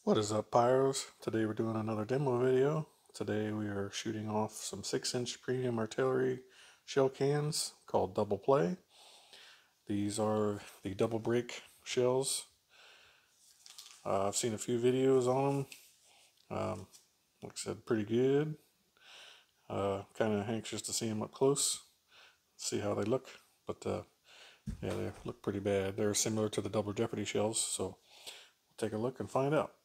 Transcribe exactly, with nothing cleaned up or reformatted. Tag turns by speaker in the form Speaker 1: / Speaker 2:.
Speaker 1: What is up, Pyros? Today we're doing another demo video. Today we are shooting off some six inch premium artillery shell cans called Double Play. These are the double break shells. Uh, I've seen a few videos on them. Um, like I said, pretty good. Uh, kind of anxious to see them up close, see how they look. But uh, yeah, they look pretty bad. They're similar to the double jeopardy shells, so we'll take a look and find out.